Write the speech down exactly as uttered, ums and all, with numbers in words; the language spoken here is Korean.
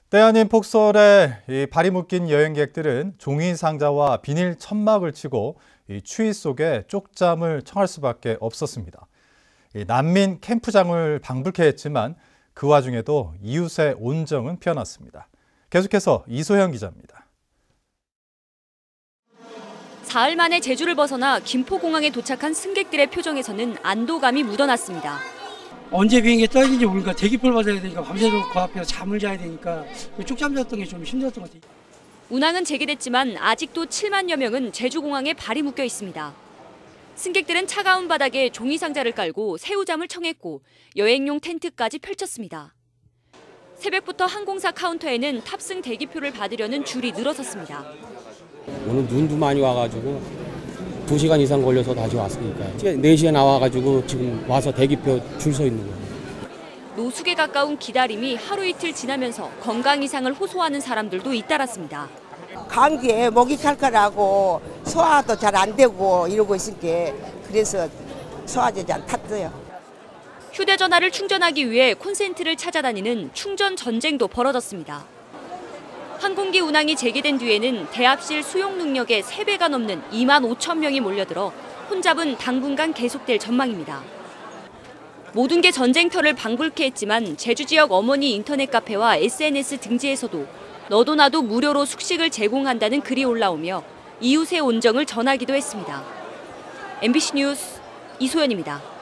때 아닌 폭설에 이 발이 묶인 여행객들은 종이 상자와 비닐 천막을 치고 이 추위 속에 쪽잠을 청할 수밖에 없었습니다. 이 난민 캠프장을 방불케 했지만 그 와중에도 이웃의 온정은 피어났습니다. 계속해서 이소영 기자입니다. 사흘 만에 제주를 벗어나 김포공항에 도착한 승객들의 표정에서는 안도감이 묻어났습니다. 언제 비행기 떨어지는지 모르니까 대기표를 받아야 되니까 밤새도록 그 앞에서 잠을 자야 되니까 쪽잠 잤던 게 좀 힘들었던 것 같아요. 운항은 재개됐지만 아직도 칠만여 명은 제주공항에 발이 묶여 있습니다. 승객들은 차가운 바닥에 종이 상자를 깔고 새우잠을 청했고 여행용 텐트까지 펼쳤습니다. 새벽부터 항공사 카운터에는 탑승 대기표를 받으려는 줄이 늘어섰습니다. 오늘 눈도 많이 와가지고 두 시간 이상 걸려서 다시 왔으니까 네 시에 나와가지고 지금 와서 대기표 줄 서 있는 거예요. 노숙에 가까운 기다림이 하루 이틀 지나면서 건강 이상을 호소하는 사람들도 잇따랐습니다. 감기에 목이 칼칼하고 소화도 잘 안 되고 이러고 있으니까 그래서 소화제 잘 탔어요. 휴대전화를 충전하기 위해 콘센트를 찾아다니는 충전 전쟁도 벌어졌습니다. 항공기 운항이 재개된 뒤에는 대합실 수용 능력의 세 배가 넘는 이만 오천 명이 몰려들어 혼잡은 당분간 계속될 전망입니다. 모든 게 전쟁터를 방불케 했지만 제주 지역 어머니 인터넷 카페와 에스엔에스 등지에서도 너도 나도 무료로 숙식을 제공한다는 글이 올라오며 이웃의 온정을 전하기도 했습니다. 엠비씨 뉴스 이소연입니다.